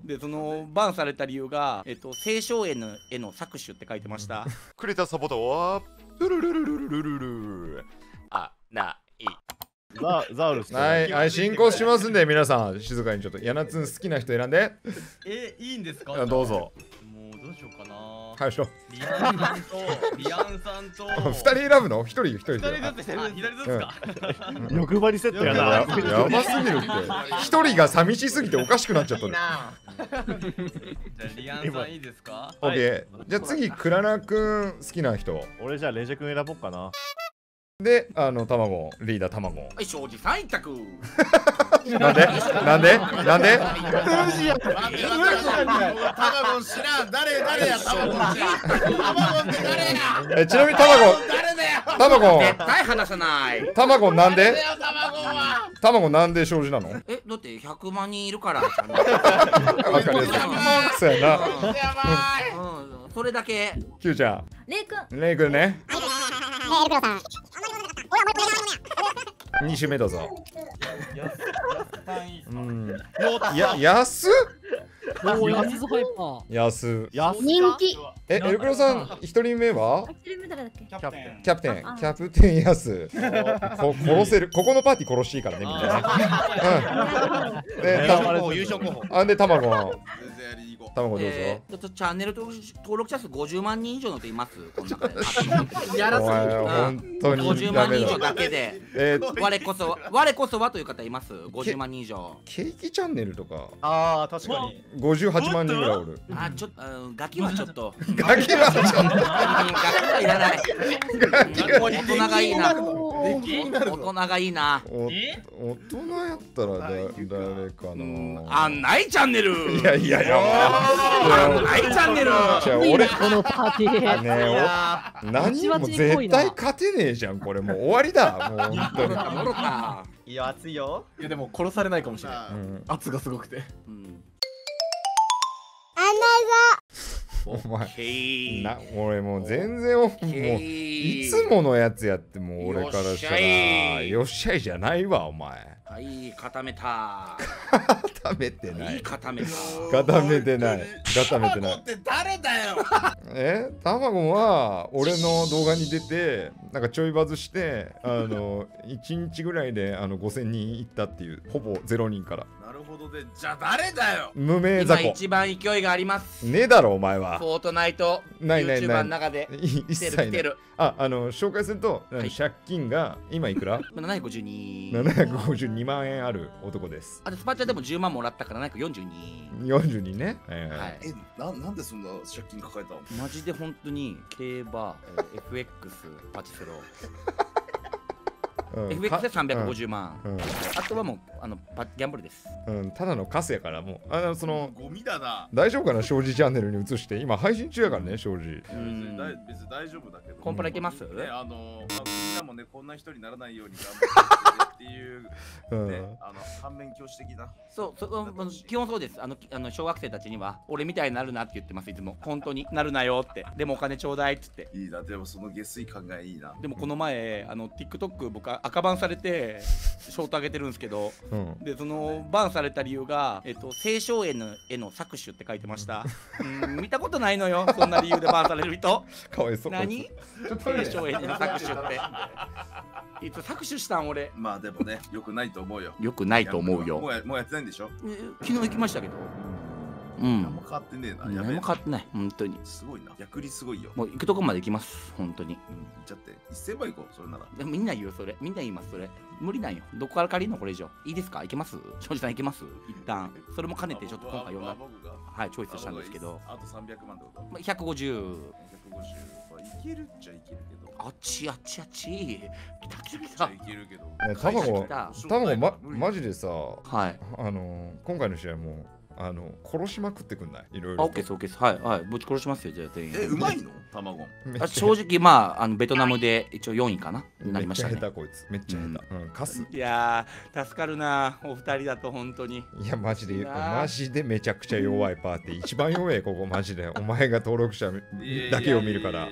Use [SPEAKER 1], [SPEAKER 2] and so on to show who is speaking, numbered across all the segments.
[SPEAKER 1] でそのバンされた理由が青少年の絵の搾取って書いてました。
[SPEAKER 2] くれたサポートはルルルルルルルルルない
[SPEAKER 3] ザウルス。
[SPEAKER 4] はい、進行しますんで、皆さん、静かにちょっと、ヤナツン好きな人選んで。
[SPEAKER 1] いいんですか？
[SPEAKER 4] どうぞ。
[SPEAKER 1] もうどうしようかな。
[SPEAKER 4] はい、しろ。
[SPEAKER 1] リアンさんと
[SPEAKER 4] 2人選ぶの？1人
[SPEAKER 1] 左ずつか。
[SPEAKER 3] 欲張りセットやな。
[SPEAKER 4] やばすぎるって。1人が寂しすぎておかしくなっちゃったね。
[SPEAKER 1] じゃあリアンさんいいですか？
[SPEAKER 4] オッケー。じゃあ次、クラナくん好きな人。
[SPEAKER 3] 俺じゃあレジェ君選ぼうかな。
[SPEAKER 4] で、卵、リーダー卵。
[SPEAKER 1] はい、庄司さん一択。
[SPEAKER 4] なんで
[SPEAKER 5] 卵知らん。誰や卵って誰や。
[SPEAKER 4] ちなみに卵
[SPEAKER 1] 絶対話さない。
[SPEAKER 4] 卵なんで卵なんで庄司なの？
[SPEAKER 1] だって100万人いるから。
[SPEAKER 4] わかりやすい。そうやな。
[SPEAKER 1] それだけ。
[SPEAKER 4] キューちゃん。レイくんね。2週目どうぞ。安っ。
[SPEAKER 6] 人気。
[SPEAKER 4] エルクロさん1人目はキャプテンヤス。殺せる。ここのパーティー殺していいからね、みんなね。
[SPEAKER 5] 優勝候補。
[SPEAKER 4] で、卵どうぞ。
[SPEAKER 1] チャンネル登録者数50万人以上の人います？この中で。
[SPEAKER 4] 本当に
[SPEAKER 1] 50万人以上だけで。我こそはという方います？ 50万人以上。
[SPEAKER 4] ケーキチャンネルとか。
[SPEAKER 3] ああ、確かに。
[SPEAKER 4] 58万人ぐらいおる。
[SPEAKER 1] ちょっとガキはちょっと。
[SPEAKER 4] ガキはい
[SPEAKER 1] らない。大人がいいな。大人がいいな。
[SPEAKER 4] 大人やったら誰かな。
[SPEAKER 1] あんないチャンネル。
[SPEAKER 4] いや。
[SPEAKER 1] ないチャンネル。
[SPEAKER 4] 俺
[SPEAKER 6] このパーティー。
[SPEAKER 4] 何も絶対勝てねえじゃん、これもう終わりだ。もう本当に。
[SPEAKER 3] いや、熱いよ。
[SPEAKER 7] いやでも殺されないかもしれない。圧がすごくて。
[SPEAKER 4] お前俺もう全然もういつものやつやって、もう俺からしたらよっしゃいじゃないわ、お前。
[SPEAKER 1] はい、固めた。
[SPEAKER 4] 固めてない。
[SPEAKER 1] 固めて
[SPEAKER 4] ない。
[SPEAKER 5] 卵って誰だよ。
[SPEAKER 4] 卵は俺の動画に出てなんかちょいバズして1日ぐらいで5000人いったっていう、ほぼ0人から。
[SPEAKER 5] なるほどで、じゃあ誰だよ。
[SPEAKER 4] 無名雑魚。
[SPEAKER 1] 今一番勢いがあります。
[SPEAKER 4] ねえだろお前は。
[SPEAKER 1] フォートナイト。
[SPEAKER 4] ない。
[SPEAKER 1] YouTuber の中で
[SPEAKER 4] 一切ない。紹介すると借金が今いくら？752万円ある男です。
[SPEAKER 1] スパチャでも10万もらったから742。
[SPEAKER 4] 42ね。
[SPEAKER 5] なんでそんな借金抱えたの？
[SPEAKER 1] マジで本当に競馬、FX、パチスロ。FX で350万。あとはもうギャンブルです。
[SPEAKER 4] ただのカスやからもう
[SPEAKER 5] ゴミだな。
[SPEAKER 4] 大丈夫かな、庄司チャンネルに移して今配信中やからね、庄司。
[SPEAKER 5] 別に大丈夫だけど。
[SPEAKER 1] コンプラいけます？
[SPEAKER 5] みんなもね、こんな人にならないように頑張ってっていう反面教師的な。
[SPEAKER 1] そう基本そうです。小学生たちには俺みたいになるなって言ってます、いつも。本当になるなよって。でもお金ちょうだいっつって。
[SPEAKER 5] いいな、でもその下水考えいいな。
[SPEAKER 1] でもこの前TikTok 僕赤バンされてショート上げてるんですけど、でそのバンされた理由が青少年の絵の搾取って書いてました。見たことないのよ、そんな理由でバンされる人。
[SPEAKER 4] かわいそう。
[SPEAKER 1] 何？青少年の搾取って。いつ搾取したん俺。
[SPEAKER 5] まあでもね、よくないと思うよ。
[SPEAKER 1] よくないと思うよ。
[SPEAKER 5] もうやってないんでしょ？
[SPEAKER 1] 昨日行きましたけど。
[SPEAKER 5] 何も変わってねえな。
[SPEAKER 1] 何も変わってない、本当に。
[SPEAKER 5] すごいな。逆にすごいよ。
[SPEAKER 1] もう行くとこまで行きます、本当に。
[SPEAKER 5] じゃって1000倍行こう、それなら。
[SPEAKER 1] でもみんな言う、それ。みんな言います、それ。無理なんよ。どこから借りるのこれ以上。いいですか？行けます？庄司さん行けます？一旦。それも兼ねてちょっと今回チョイスしたんですけど。
[SPEAKER 5] あと300万ってこと？
[SPEAKER 1] 150。
[SPEAKER 5] いけるっちゃいけるけど。
[SPEAKER 1] あっち。来た。
[SPEAKER 5] いけるけど。
[SPEAKER 4] 卵マジでさ、
[SPEAKER 1] はい。
[SPEAKER 4] 今回の試合も殺しまくってくんない？いろいろ。
[SPEAKER 1] オッケーです、オッケーです。はい。ぶち殺しますよ、じゃあ全員。
[SPEAKER 5] うまいの？卵。
[SPEAKER 1] 正直ベトナムで一応4位かななりましたね。
[SPEAKER 4] めっちゃ下手こいつ。めっちゃ下手。カス。
[SPEAKER 1] いやー、助かるな、お二人だと本当に。
[SPEAKER 4] いや、マジでめちゃくちゃ弱いパーティー。一番弱い、ここマジで。お前が登録者だけを見るから。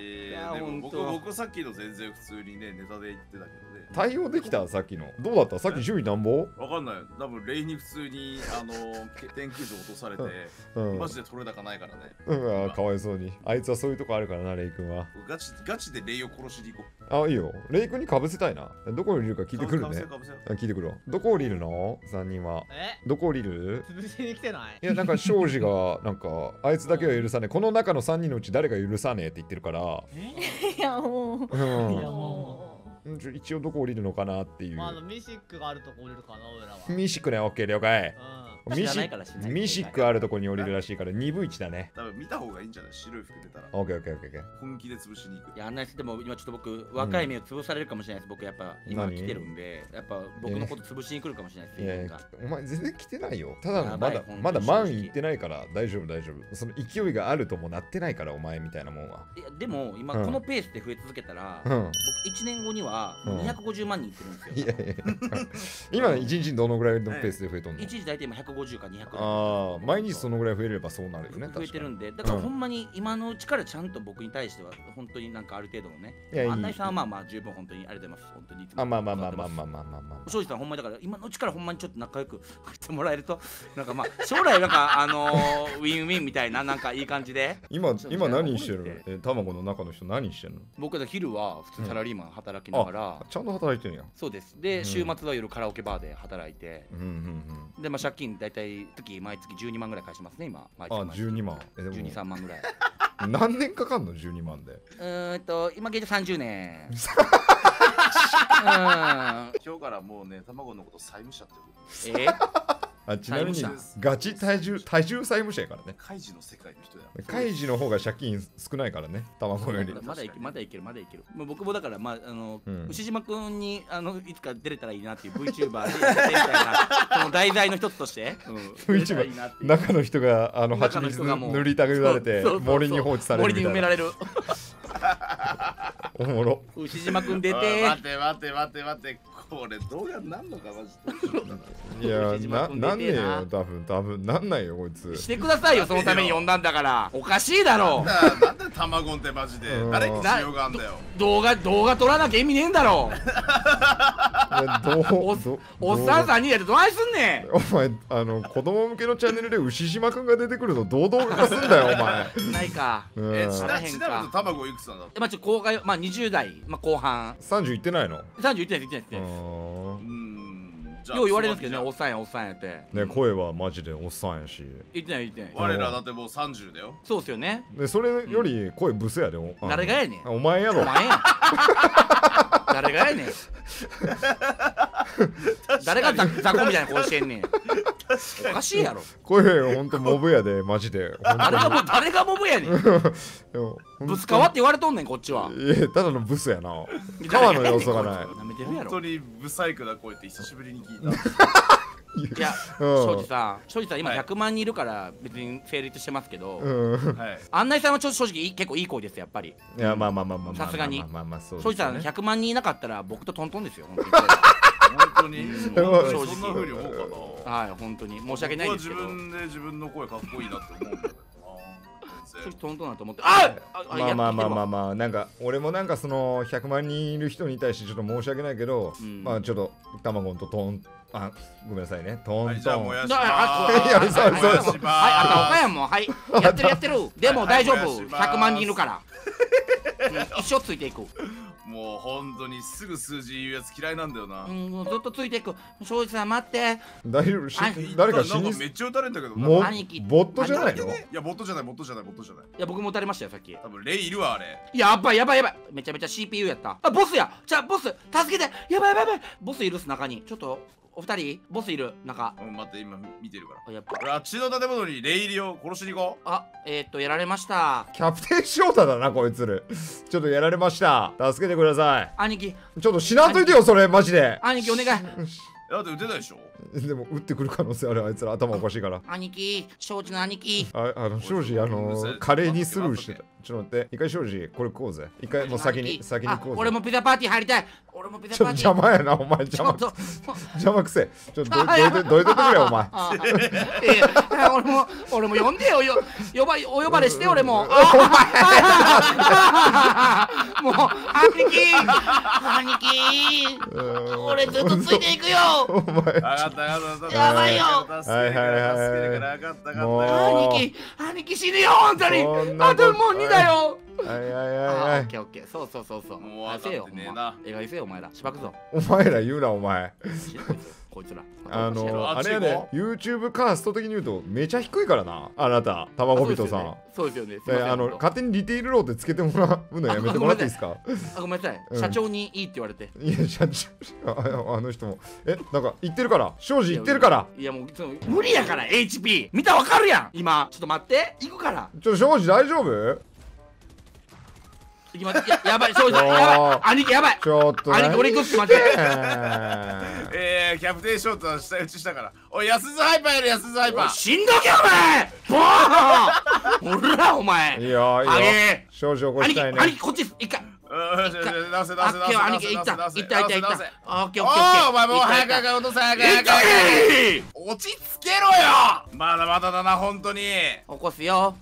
[SPEAKER 5] でも
[SPEAKER 1] ほんと
[SPEAKER 5] 僕さっきの全然普通にね、ネタで言ってたけどね。
[SPEAKER 4] 対応できたさっきの。どうだったさっき順位なんぼ？
[SPEAKER 5] わかんない。多分レイに普通に天空図落とされて、マジで取れ高ないからね。
[SPEAKER 4] かわいそうに。あいつはそういうとこあるからな、レイ君は。
[SPEAKER 5] ガチでレイを殺しに行こ
[SPEAKER 4] あ、いいよ。レイ君にかぶせたいな。どこにいるか聞いてくるね。聞いてくるわ。どこ降りるの ?3 人は。どこ降りる？
[SPEAKER 6] 潰しに来てない？
[SPEAKER 4] いや、なんか庄司が、なんか、あいつだけは許さねえ。この中の3人のうち誰が許さねえって言ってるから。
[SPEAKER 6] いやもう。いやもう。
[SPEAKER 4] 一応どこ降りるのかなっていう。
[SPEAKER 6] ミシックがあるとこ降りるかな、俺らは。
[SPEAKER 4] ミシックね、オッケー了解。ミシックあるとこに降りるらしいから2分1だね。
[SPEAKER 5] 多分見た方がいいんじゃない？白い服出たら。
[SPEAKER 4] オッケーオッケーオッケー。
[SPEAKER 5] 本気で潰しに行く。
[SPEAKER 1] いや、あんなでも今ちょっと僕、若い目を潰されるかもしれないです。僕やっぱ今来てるんで、やっぱ僕のこと潰しに来るかもしれないです。
[SPEAKER 4] いや、お前全然来てないよ。ただまだ万いってないから大丈夫大丈夫。その勢いがあるともなってないからお前みたいなもんは。
[SPEAKER 1] いや、でも今このペースで増え続けたら、僕1年後には250万人いってるんですよ。
[SPEAKER 4] いやいや今1日どのぐらいのペースで増えとんの？
[SPEAKER 1] 1日大体今150か200。
[SPEAKER 4] ああ、毎日そのぐらい増えればそうなるよね。
[SPEAKER 1] 増えてるんで、だからほんまに今のうちからちゃんと僕に対しては本当になんかある程度のね、案内さんはまあまあ十分本当にありがとうございます。本当に。
[SPEAKER 4] あ、まあまあまあまあまあまあまあまあ。
[SPEAKER 1] 庄司さんほんまにだから今のうちからほんまにちょっと仲良くしてもらえると、なんかまあ将来なんかウィンウィンみたいななんかいい感じで。
[SPEAKER 4] 今何してる？卵の中の人何してるの？
[SPEAKER 1] 僕は昼は普通サラリーマン働きながら。
[SPEAKER 4] ちゃんと働いてるんや。
[SPEAKER 1] そうです。で週末は夜カラオケバーで働いて。でまあ借金大体毎月12万ぐらい返しますね今。
[SPEAKER 4] あ、12万。
[SPEAKER 1] 12、3万ぐらい。
[SPEAKER 4] 何年かかんの12万で？
[SPEAKER 1] 今現状30年。
[SPEAKER 5] 今日からもうね、卵のこと債務者ってこと。
[SPEAKER 4] ちなみにガチ多重債務者やからね。
[SPEAKER 5] カイジの世界の人や。
[SPEAKER 4] カイジの方が借金少ないからね、卵より。
[SPEAKER 1] まだいける。もう僕もだから牛島くんにいつか出れたらいいなっていう VTuber でやってみたいなその題材の一つとして。
[SPEAKER 4] VTuber 中の人が蜂蜜塗りたぐられて森に放置されるみたいな。
[SPEAKER 1] 森に埋められる。
[SPEAKER 4] おもろ。
[SPEAKER 1] 牛島くん出て。
[SPEAKER 5] 待ってこれ動画なんのかマジ
[SPEAKER 4] で。いや、なんねえよ、多分なんないよこいつ。
[SPEAKER 1] してくださいよ、そのために呼んだんだから。おかしいだろ。
[SPEAKER 5] なんで卵ってマジで誰に必要があんだよ。
[SPEAKER 1] 動画撮らなきゃ意味ねえんだろ。おっさん3人でどないすんねん。
[SPEAKER 4] お前子供向けのチャンネルで牛島くんが出てくると堂々化すんだよお前。
[SPEAKER 1] ないか。
[SPEAKER 5] ちなみに卵いくつなんだ。
[SPEAKER 1] まあちょっと公開20代後半。
[SPEAKER 4] 30いってないの
[SPEAKER 1] ？30いってない。よう言われるんですけどね、おっさんやって
[SPEAKER 4] ね。声はマジでおっさんやし。
[SPEAKER 1] 言ってない。
[SPEAKER 5] 我らだってもう30だよ。
[SPEAKER 1] そうっすよね。
[SPEAKER 4] でそれより声ブスやで。
[SPEAKER 1] 誰がやねん。
[SPEAKER 4] お前やろ。
[SPEAKER 1] 誰がやねん。誰が雑魚みたいな声してんねん。おかしいやろ。
[SPEAKER 4] 声ほんとモブやでマジで。
[SPEAKER 1] 誰がモブやねん。ブス川って言われとんねんこっちは。
[SPEAKER 4] いやただのブスやな。川の要素がない。
[SPEAKER 5] 本当にブサイクな声って久しぶりに聞いた。
[SPEAKER 1] いや、庄司さん今100万人いるから別に成立してますけど、案内さんは正直結構いい声ですやっぱり。
[SPEAKER 4] いやまあ
[SPEAKER 1] さすがに庄司さん100万人いなかったら僕とトントンですよ本
[SPEAKER 5] 当に。そんな風に思うかな。
[SPEAKER 1] はい、本当に申し訳ないですけど。
[SPEAKER 5] 自分で自分の声かっこいいなって思うんだよ。
[SPEAKER 1] トントンだと思って。
[SPEAKER 4] まあなんか俺もなんかその100万人いる人に対してちょっと申し訳ないけど、まあちょっと卵とトンごめんなさいね、トントン。
[SPEAKER 5] じゃあ燃やします。
[SPEAKER 1] はい、赤岡やもん。はい、やってる。でも大丈夫。100万人いるから。一生ついていく。
[SPEAKER 5] もう本当にすぐ数字言うやつ嫌いなんだよな。
[SPEAKER 1] ずっとついていく。庄司さん待って。
[SPEAKER 4] 大丈夫。誰か死に。
[SPEAKER 5] めっちゃ撃たれんだけど。
[SPEAKER 4] ボットじゃないの？
[SPEAKER 5] いやボットじゃない。い
[SPEAKER 1] や僕も撃たれましたよさっき。
[SPEAKER 5] 多分レイいるわあれ。
[SPEAKER 1] やばい。めちゃめちゃ CPU やった。ボスや。じゃあボス助けて。やばい。ボスいるっす中に。ちょっとお二人ボスいる中。
[SPEAKER 5] 待って今見てるから。
[SPEAKER 1] やっぱ
[SPEAKER 5] 俺あっちの建物にレイいるよ。殺しに行こう。
[SPEAKER 1] やられました。
[SPEAKER 4] キャプテン翔太だなこいつる。ちょっとやられました。助けてください。
[SPEAKER 1] 兄貴。
[SPEAKER 4] ちょっと死なんといてよそれマジで。
[SPEAKER 1] 兄貴お願い。
[SPEAKER 5] だって撃てないでしょ。
[SPEAKER 4] でも撃ってくる可能性ある。あいつら頭おかしいから。
[SPEAKER 1] 兄貴、庄司の兄貴。
[SPEAKER 4] 庄司カレーにスルーしてた。ちょっと待って、一回庄司これ食おうぜ。一回もう先に食おうぜ。
[SPEAKER 1] 俺もピザパーティー入りたい。俺もピザ
[SPEAKER 4] ちょっと邪魔やな、お前。邪魔くせえ。ちょっとどいててくれよ、お前。
[SPEAKER 1] 俺も呼んでよ。お呼ばれして、俺も。もう、兄貴。俺ずっとついていくよ。
[SPEAKER 4] お前。
[SPEAKER 1] やばいよ。兄貴死ぬよ、本当に。あともう2だよ。オッケー。そう。
[SPEAKER 5] もう分かってねえな。
[SPEAKER 1] 映画せよ、お前ら。しばくぞ。
[SPEAKER 4] お前ら言うな、お前。
[SPEAKER 1] こいつら。
[SPEAKER 4] あれやね、YouTube カースト的に言うとめちゃ低いからな、あなた、卵人さん。
[SPEAKER 1] そうですよね。
[SPEAKER 4] 勝手にリテールローってつけてもらうのやめてもらっていいですか。
[SPEAKER 1] ごめんなさい。社長にいいって言われて。
[SPEAKER 4] いや、社長、あの人も。なんか言ってるから、庄司言ってるから。
[SPEAKER 1] いや、もう無理やから、HP。見たらわかるやん、今。ちょっと待って、行くから。
[SPEAKER 4] 庄司大丈夫？
[SPEAKER 1] 行きます。やばい、庄司やばい。兄貴やばい。
[SPEAKER 4] ちょっと。
[SPEAKER 1] 兄貴、俺行くって待って。
[SPEAKER 5] キャプテンショートは下打ちしたから。おい、安津ハイパーやる、安津ハイパー。
[SPEAKER 1] 死んどけ、お前。ほら、お前。
[SPEAKER 4] いいよ。庄司起こしたいね。
[SPEAKER 1] 兄貴、こっち、一回。
[SPEAKER 5] 出せ。
[SPEAKER 1] 兄貴、いった。オッケー。
[SPEAKER 5] お前もう早く落とせ、早く。落ち着けろよ。まだまだだな、本当に。
[SPEAKER 1] 起こすよ。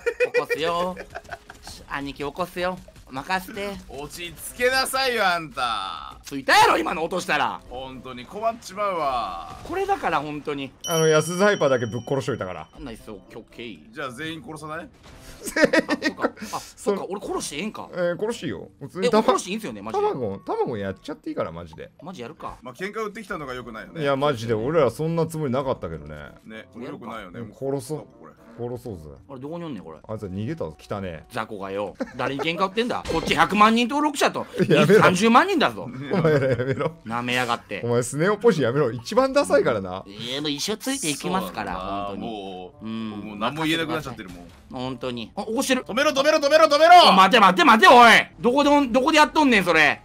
[SPEAKER 1] 兄貴、起こすよ。任せて。
[SPEAKER 5] 落ち着けなさいよ、あんた。
[SPEAKER 1] ついたやろ、今の落としたら。
[SPEAKER 5] 本当に困っちまうわ。
[SPEAKER 1] これだから、本当に。
[SPEAKER 4] 安津ハイパーだけぶっ殺しといたから。
[SPEAKER 1] ナイス、オッケー。
[SPEAKER 5] じゃあ全員殺さない？
[SPEAKER 1] そうか、俺殺してええんか。
[SPEAKER 4] 殺していいよ。
[SPEAKER 1] 普通に殺していいんすよね、マジで。
[SPEAKER 4] 卵やっちゃっていいから、マジで。
[SPEAKER 1] マジやるか。
[SPEAKER 5] まあ、喧嘩売ってきたのが良くないよね。
[SPEAKER 4] いや、マジで、俺らそんなつもりなかったけどね。
[SPEAKER 5] ね、良くないよね。
[SPEAKER 4] 殺そうぜ。
[SPEAKER 1] あれ、どこにおんねん、これ。
[SPEAKER 4] あいつは逃げたぞ、来たね。
[SPEAKER 1] 雑魚がよ。誰に喧嘩売ってんだ。こっち100万人登録者と30万人だぞ。
[SPEAKER 4] お前らやめろ。
[SPEAKER 1] なめやがって。
[SPEAKER 4] お前、スネ夫ポジやめろ。一番ダサいからな。
[SPEAKER 1] もう一生ついていきますから、本当に。
[SPEAKER 5] もう何も言えなくなっちゃってるもん。
[SPEAKER 1] 本当に。起こしてる。
[SPEAKER 5] 止めろ。待
[SPEAKER 1] て、おい。どこでやっとんねん、それ。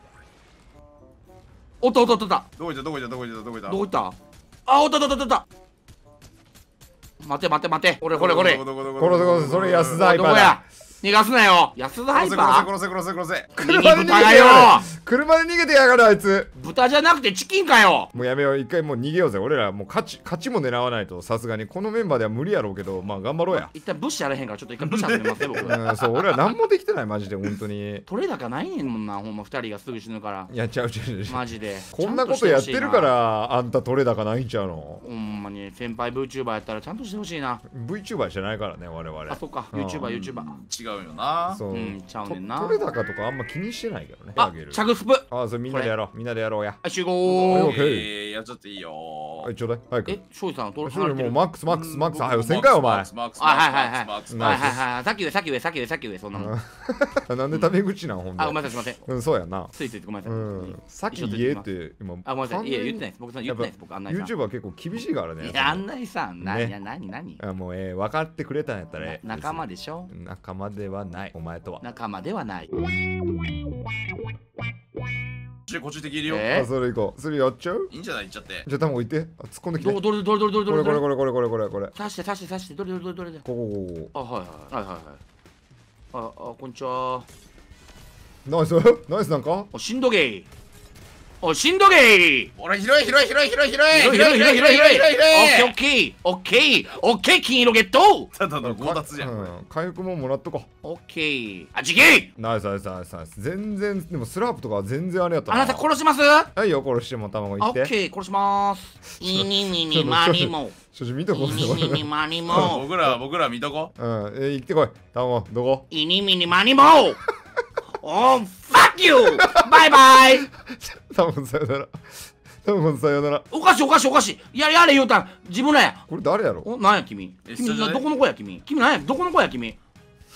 [SPEAKER 1] おった。どこ行ったおった待て。俺。
[SPEAKER 4] 殺せ、それ安田ハイパーだ。
[SPEAKER 1] 逃がすなよ。安田ハイパー
[SPEAKER 5] 殺せ。
[SPEAKER 4] 車で逃げてやがる、あいつ。
[SPEAKER 1] 豚じゃなくてチキンかよ。
[SPEAKER 4] もうやめよう、一回もう逃げようぜ。俺らもう勝ちも狙わないと、さすがにこのメンバーでは無理やろうけど、まあ頑張ろうや。
[SPEAKER 1] 一旦ブッシュやれへんから、ちょっと一回ブッシュ始めますね、僕。
[SPEAKER 4] そう、俺ら何もできてない、マジで、本当に。
[SPEAKER 1] 取れ高ないねんもんな、ほんま2人がすぐ死ぬから。
[SPEAKER 4] いや、ちゃう。
[SPEAKER 1] マジで。
[SPEAKER 4] こんなことやってるから、あんた取れ高ないんちゃうの。
[SPEAKER 1] ほんまに、先輩 VTuber やったらちゃんとしてほしいな。
[SPEAKER 4] VTuber じゃないからね、我々。
[SPEAKER 1] あ、そっか、YouTuber。
[SPEAKER 5] 違うよな。
[SPEAKER 4] そう。
[SPEAKER 1] ちゃうねんな。
[SPEAKER 4] 取れ高とかあんま気にしてないけどね。
[SPEAKER 1] チャグスプ。
[SPEAKER 4] それみんなでやろうや。
[SPEAKER 1] 集合。
[SPEAKER 5] やっちゃっていいよ。
[SPEAKER 4] はい、ちょうだい。早く。
[SPEAKER 1] 庄司さん、
[SPEAKER 4] もうマックス。はい、予選かよ、お前。
[SPEAKER 1] はい。さっき上、そんなもん。
[SPEAKER 4] なんでタメ口なん、ほんで。
[SPEAKER 1] ごめんなさい、すいません。
[SPEAKER 4] そうやな。
[SPEAKER 1] ついごめんなさい。
[SPEAKER 4] さっき言えって今。
[SPEAKER 1] ごめんなさい。いや、言ってないです。僕、案内さん。
[SPEAKER 4] YouTuber 結構厳しいからね。
[SPEAKER 1] いや、案内さん。何
[SPEAKER 4] もう分かってくれたんやったら。
[SPEAKER 1] 仲間でしょ。
[SPEAKER 4] 仲間ではない、お前とは。
[SPEAKER 1] 仲間ではない。
[SPEAKER 5] こっち的いるよ。
[SPEAKER 4] それ行こう。それやっちゃう？
[SPEAKER 5] いいんじゃない？行っちゃって。
[SPEAKER 4] じゃあ卵いって。突っ込んできて。
[SPEAKER 1] どれ。
[SPEAKER 4] これ。
[SPEAKER 1] 刺して。どれ。
[SPEAKER 4] ここ。
[SPEAKER 1] はい。こんにちは。
[SPEAKER 4] ナイスなんか？
[SPEAKER 1] しんどげ。
[SPEAKER 5] 俺広い。オッケー。
[SPEAKER 1] 金色ゲット。
[SPEAKER 5] ただの強奪じゃん。
[SPEAKER 4] 回復ももらっとこ
[SPEAKER 1] う。オッケー。あ、ちげえ。
[SPEAKER 4] ナイス。全然、でもスラープとかは全然あれやったな。
[SPEAKER 1] あなた殺します？
[SPEAKER 4] はいよ、殺しても卵いって。
[SPEAKER 1] オッケー、殺します。にマニも。
[SPEAKER 4] 少々見とこう。
[SPEAKER 1] にマニも。
[SPEAKER 5] 僕ら見とこ。
[SPEAKER 4] 行ってこい。卵、どこ？
[SPEAKER 1] にマニも。おー、fuck you! バイバイ。
[SPEAKER 4] 卵さよなら。お
[SPEAKER 1] かしい。やれ言うたん。自分らや。
[SPEAKER 4] これ誰やろ？
[SPEAKER 1] なんや君。どこの子や君。どこの子や君。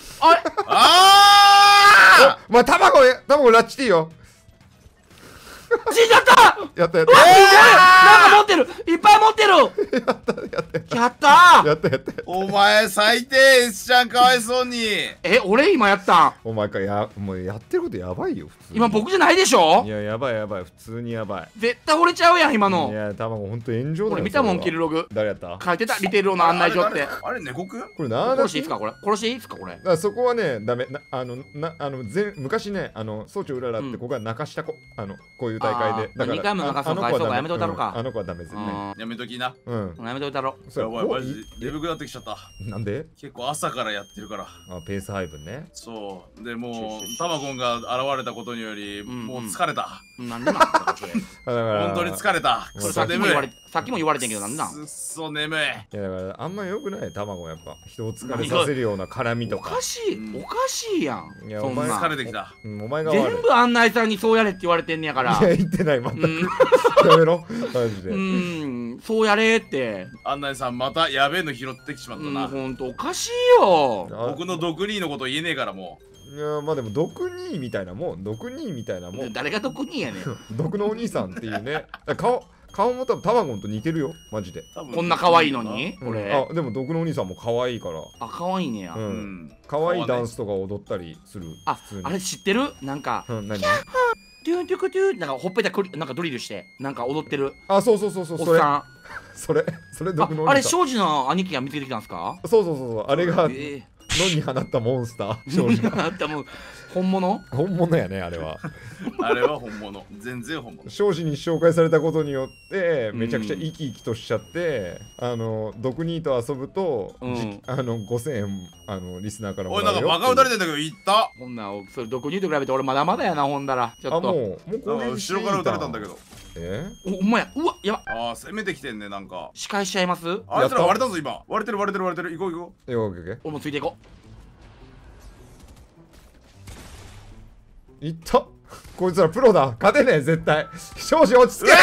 [SPEAKER 5] あ
[SPEAKER 4] お前卵ラッチでいいよ。
[SPEAKER 1] 死んじゃった。
[SPEAKER 4] やったやっ
[SPEAKER 1] うわ、すげえ。なんか持ってる。いっぱい持ってる。やった
[SPEAKER 4] やったやった。
[SPEAKER 5] お前最低 S ちゃんかわいそうに。
[SPEAKER 1] 俺今やったん。
[SPEAKER 4] お前もうやってることやばいよ普通に。
[SPEAKER 1] 今僕じゃないでしょ。
[SPEAKER 4] いややばいやばい、普通にやばい。
[SPEAKER 1] 絶対惚れちゃうやん今の。
[SPEAKER 4] いや卵ほんと炎上だよ。
[SPEAKER 1] 俺見たもん、キルログ。
[SPEAKER 4] 誰やった？
[SPEAKER 1] 書いてた、リテールの案内所って。
[SPEAKER 5] あれ猫くん？
[SPEAKER 4] これなんだ？
[SPEAKER 1] 殺していいですかこれ。殺していいですかこれ。
[SPEAKER 4] だからそこはねダメ。昔ね総長うららってここが泣かした子、こういう大会で。
[SPEAKER 1] だから2回も泣かすのかいそうか、やめといたろか。
[SPEAKER 4] あの子はダメですね。
[SPEAKER 5] やめときな。
[SPEAKER 1] やめといたろ。
[SPEAKER 5] やばいマジ眠くなってきちゃった。
[SPEAKER 4] なんで？
[SPEAKER 5] 結構朝からやってるから。
[SPEAKER 4] ペース配分ね。
[SPEAKER 5] そうでもうタマゴンが現れたことによりもう疲れた。
[SPEAKER 1] なんでなんだそれ。
[SPEAKER 5] 本当に疲れた。
[SPEAKER 1] さっきも言われてんけどなんでなん。
[SPEAKER 5] くっそ眠い。
[SPEAKER 4] いやだからあんま良くない卵やっぱ人を疲れさせるような絡みとか。
[SPEAKER 1] おかしいやん。
[SPEAKER 4] いや
[SPEAKER 5] お前疲れてきた。
[SPEAKER 4] お前が悪い。
[SPEAKER 1] 全部案内さんにそうやれって言われてんねやから。
[SPEAKER 4] いや言ってないまた。やめろマジで。
[SPEAKER 1] そうやれって。
[SPEAKER 5] 案内さんまたやべえの拾ってきちまったな。
[SPEAKER 1] ほんとおかしいよ。
[SPEAKER 5] 僕の毒兄のこと言えねえからもう。
[SPEAKER 4] いやまあでも毒兄みたいなもん。
[SPEAKER 1] 誰が毒兄やねん。
[SPEAKER 4] 毒のお兄さんっていうね。顔も多分タマゴンと似てるよマジで。
[SPEAKER 1] こんな可愛いのに俺。
[SPEAKER 4] でも毒のお兄さんも可愛いから。
[SPEAKER 1] 可愛いねや。
[SPEAKER 4] 可愛いダンスとか踊ったりする。
[SPEAKER 1] あれ知ってる？なんか
[SPEAKER 4] 何？
[SPEAKER 1] トゥートゥクトゥーなんかほっぺたなんかドリルしてなんか踊ってる。
[SPEAKER 4] そう
[SPEAKER 1] おっさん。
[SPEAKER 4] それ毒のお兄さん。
[SPEAKER 1] あれ庄司の兄貴が見つけてきたんすか？
[SPEAKER 4] そうあれが野に放ったモンスター。
[SPEAKER 1] 庄司が放ったもう本物
[SPEAKER 4] やねあれは。
[SPEAKER 5] あれは本物。全然本物。
[SPEAKER 4] 庄司に紹介されたことによってめちゃくちゃ生き生きとしちゃって毒兄と遊ぶと5000円リスナーからもらうよ。
[SPEAKER 5] おいなんかバカ打たれてんだけど言った。
[SPEAKER 1] ほんなそれ毒兄と比べて俺まだまだやなほんだらちょっと。
[SPEAKER 4] もう
[SPEAKER 5] 後ろから打たれたんだけど。
[SPEAKER 1] お前うわやば。
[SPEAKER 5] 攻めてきてんねなんか。
[SPEAKER 1] 仕返しちゃいます？
[SPEAKER 5] あいつら割れたぞ今。割れてる。行こう。
[SPEAKER 1] 俺もついていこう。
[SPEAKER 4] いったこいつらプロだ勝てねえ絶対。庄司落ち着け。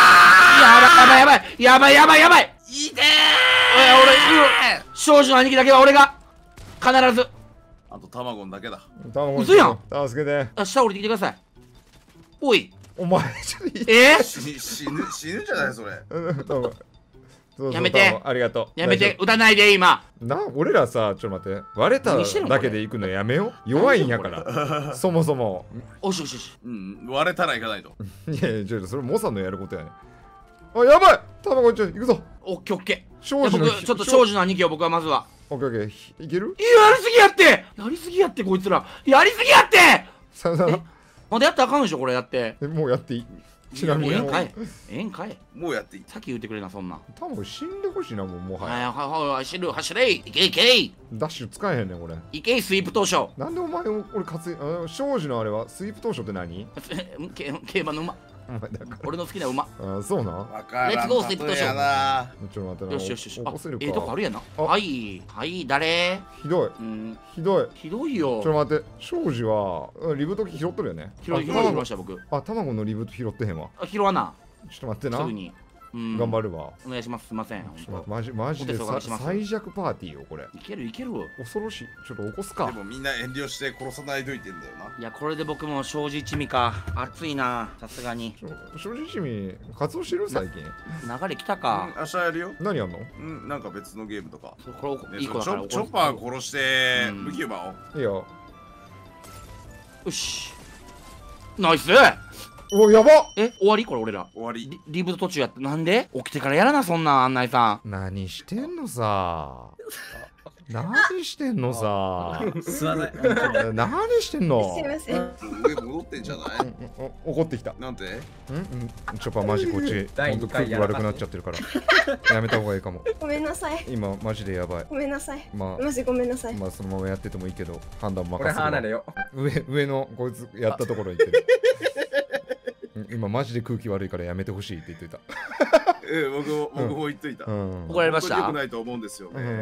[SPEAKER 1] やばいいて俺庄司の兄貴だけは俺が必ず。
[SPEAKER 5] あとタマゴンだけだ。
[SPEAKER 1] 嘘やん。
[SPEAKER 4] 助けて。
[SPEAKER 1] 下降りてきてください。おい
[SPEAKER 4] お前
[SPEAKER 5] 死ぬんじゃないそれ。
[SPEAKER 1] やめて。
[SPEAKER 4] ありがとう。
[SPEAKER 1] やめて撃たないで今。
[SPEAKER 4] 俺らさちょっと待って割れただけで行くのやめよう。弱いんやからそもそも。
[SPEAKER 1] おし
[SPEAKER 5] 割れたら行かないと。
[SPEAKER 4] いやそれモサのやることやね。やばいタマゴンちゃん行くぞ。
[SPEAKER 1] オッケー。
[SPEAKER 4] ちょっ
[SPEAKER 1] と庄司の兄貴を僕はまずは。
[SPEAKER 4] オッケーいける？
[SPEAKER 1] やりすぎやってこいつら。やりすぎやって。
[SPEAKER 4] さよ
[SPEAKER 1] まだやったらあかんでしょこれやって。
[SPEAKER 4] もうやっていい？ちなみに
[SPEAKER 1] ええんかい。
[SPEAKER 5] もうやっていい。
[SPEAKER 1] さっき言ってくれなそんな。
[SPEAKER 4] 多分死んでほしいなもは
[SPEAKER 1] や。走れいけ。
[SPEAKER 4] ダッシュ使えへんねんこれ。
[SPEAKER 1] いけスイープ当初。
[SPEAKER 4] なんでお前俺庄司のあれはスイープ当初って何？
[SPEAKER 1] 競馬の馬。俺の好きな馬。
[SPEAKER 4] そうな。
[SPEAKER 1] レッツゴースイープ当初。
[SPEAKER 4] ちょっと待ってな。
[SPEAKER 1] よし。とこあるやな。はい誰？
[SPEAKER 4] ひどい。ひどい
[SPEAKER 1] よ。
[SPEAKER 4] ちょっと待って庄司はリブート拾っとるよね。
[SPEAKER 1] 拾いました僕。
[SPEAKER 4] 卵のリブート拾ってへんわ。
[SPEAKER 1] 拾わな。
[SPEAKER 4] ちょっと待ってな。
[SPEAKER 1] すぐに。
[SPEAKER 4] 頑張るわ。
[SPEAKER 1] お願いします。すいません。
[SPEAKER 4] マジで最弱パーティーよこれ。
[SPEAKER 1] いける。
[SPEAKER 4] 恐ろしい。ちょっと起こすか。
[SPEAKER 5] でもみんな遠慮して殺さないといてんだよな。
[SPEAKER 1] いやこれで僕も庄司一味か。熱いなさすがに。
[SPEAKER 4] 庄司一味活動してる最近。
[SPEAKER 1] 流れ来たか。
[SPEAKER 5] 明日やるよ。
[SPEAKER 4] 何やんの？
[SPEAKER 5] なんか別のゲームとか。
[SPEAKER 1] これいい子だから。
[SPEAKER 5] チョッパー殺して武器奪おう。
[SPEAKER 4] いいよ。
[SPEAKER 1] よし。ナイス。
[SPEAKER 4] やばっ。
[SPEAKER 1] 終わりこれ俺ら。
[SPEAKER 5] 終わり。
[SPEAKER 1] リブート途中やってなんで？起きてからやらなそんな案内さん。
[SPEAKER 4] 何してんのさ。何してんのさ。
[SPEAKER 7] すいません。
[SPEAKER 4] 何してんの。
[SPEAKER 6] すいません。
[SPEAKER 5] 上戻ってんじゃない？
[SPEAKER 4] 怒ってきた。
[SPEAKER 5] なんて？
[SPEAKER 4] チョッパーマジこっちほんと空気悪くなっちゃってるからやめた方がいいかも。
[SPEAKER 6] ごめんなさい。
[SPEAKER 4] 今マジでやばい。
[SPEAKER 6] ごめんなさい。
[SPEAKER 4] マ
[SPEAKER 6] ジごめんなさい。
[SPEAKER 4] そのままやっててもいいけど判断任せる。
[SPEAKER 7] 俺離れよ。
[SPEAKER 4] 上のこいつやったところ行ってる。今マジで空気悪いからやめてほしいって言ってた。
[SPEAKER 5] 僕も言っといた。
[SPEAKER 1] 怒られました。
[SPEAKER 5] 良くないと思うんですよね。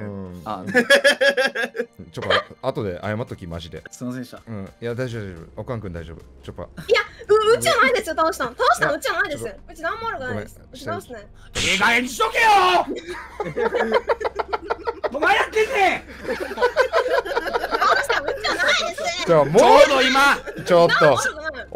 [SPEAKER 4] ちょっと後で謝っときマジで。
[SPEAKER 7] すいませんでした。
[SPEAKER 4] いや大丈夫。おかんくん大丈夫。ちょっと。
[SPEAKER 6] いやうちじゃないですよ倒したんうちじゃないです。うち何も悪くないです。うち倒すね。
[SPEAKER 1] いい加減にしとけよ。お前やってんねん。
[SPEAKER 6] 倒したんうちじゃないです。
[SPEAKER 4] じゃあもう
[SPEAKER 1] ちょうど今
[SPEAKER 4] ちょっと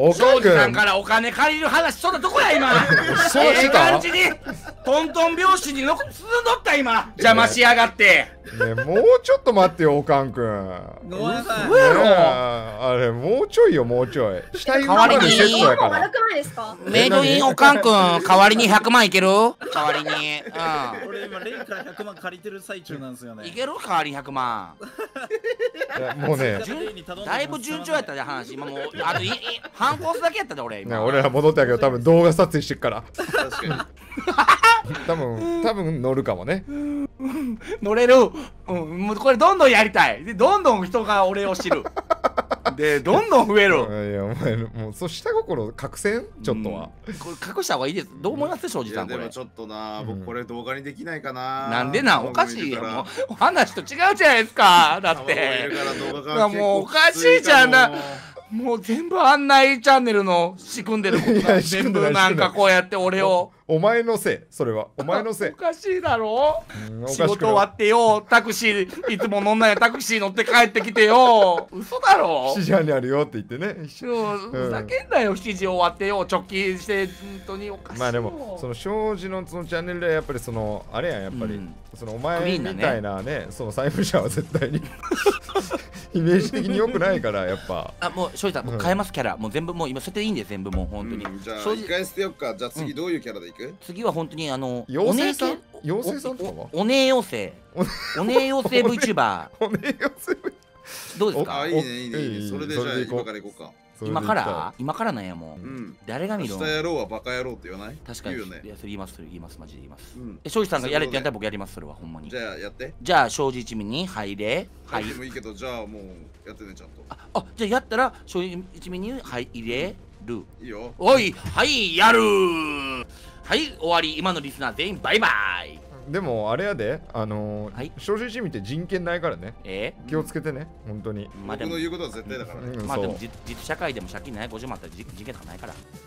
[SPEAKER 4] おかんく
[SPEAKER 1] 庄司さん
[SPEAKER 4] ん
[SPEAKER 1] からお金借りる話そんなとこや今
[SPEAKER 4] そうしてた
[SPEAKER 1] 感じにトントン拍子にの進んどった今邪魔しやがって
[SPEAKER 4] ね、もうちょっと待ってよ、おかんくん。
[SPEAKER 8] ごめんなさい。
[SPEAKER 1] 嘘やろ
[SPEAKER 4] あれ、もうちょいよ、もうちょい。下に
[SPEAKER 1] 代わりに
[SPEAKER 4] セットやから。
[SPEAKER 6] 悪くないですか？
[SPEAKER 1] メイドインおかんくん代わりに100万いける代わりに
[SPEAKER 8] 俺今レイから100万借りてる最中なんですよね。
[SPEAKER 1] いける代わりに100万
[SPEAKER 4] いやもうね、
[SPEAKER 1] だいぶ順調やったで話今もうあと半コースだけやったで俺
[SPEAKER 4] ね、
[SPEAKER 1] 今
[SPEAKER 4] 俺ら戻ったけど、多分動画撮影してっから。
[SPEAKER 5] 確かに。
[SPEAKER 4] 多分乗るかもね。
[SPEAKER 1] 乗れるもうこれどんどんやりたいでどんどん人が俺を知るでどんどん増える
[SPEAKER 4] いや、お前、もう、下心隠せんちょっとは。
[SPEAKER 1] これ隠した方がいいですどう思います庄司
[SPEAKER 5] い
[SPEAKER 1] さんこれ
[SPEAKER 5] やでもちょっとな、僕これ動画にできないかな。
[SPEAKER 1] なんでなんおかしいよもう話と違うじゃないですかだってもうおかしいじゃんなもう全部案内チャンネルの仕組んでることだ全部なんかこうやって俺を
[SPEAKER 4] お前のせい、それは。お前のせい
[SPEAKER 1] お。かしいだろ
[SPEAKER 4] おかしく
[SPEAKER 1] 仕事終わってよタクシーいつも乗んないやタクシー乗って帰ってきてよ嘘だろ
[SPEAKER 4] 7時半にあるよって言ってね。
[SPEAKER 1] ふざけんなよ7時終わってよ直帰して本当におかしいよ
[SPEAKER 4] まあでも、その庄司のそのチャンネルでやっぱりその、あれやん、やっぱり、そのお前みたいなね、その債務者は絶対にイメージ的に良くないから、やっぱ。
[SPEAKER 1] あもう庄司さんもう変えますキャラもう全部もう今それでいいんで全部もう本当に
[SPEAKER 5] じゃあ
[SPEAKER 1] 正直
[SPEAKER 5] 一回捨てよっか。じゃあ次どういうキャラでいく？
[SPEAKER 1] 次は本当に
[SPEAKER 4] 妖精さん妖精さんとかは
[SPEAKER 1] おねえ妖精おねえ妖精 VTuber
[SPEAKER 4] おねえよせ
[SPEAKER 1] どうですか
[SPEAKER 5] あ、いいねいいねいいね。それでじゃあ今から行こうか。
[SPEAKER 1] 今からなんやもう誰が見るの
[SPEAKER 5] 明日やろうはバカ野郎って言わない？
[SPEAKER 1] 確かに
[SPEAKER 5] 言うよね。
[SPEAKER 1] いやそれ言いますそれ言いますマジで言います
[SPEAKER 5] うん
[SPEAKER 1] 庄司さんがやれってやったら僕やりますそれはほんまに
[SPEAKER 5] じゃあやって。
[SPEAKER 1] じゃあ庄司一味に入れ
[SPEAKER 5] 入ってもいいけど、じゃあもうやってねちゃんと。
[SPEAKER 1] あじゃあやったら庄司一味に入れる
[SPEAKER 5] いいよ。
[SPEAKER 1] おいはいやるはい終わり今のリスナー全員バイバイ
[SPEAKER 4] でもあれやで、
[SPEAKER 1] はい
[SPEAKER 4] 正直一味って人権ないからね。気をつけてね、本当に。
[SPEAKER 1] まあでも
[SPEAKER 5] 僕の言うことは絶対だからね。
[SPEAKER 1] まあでも実社会でも借金ない50万あったら事件とかないから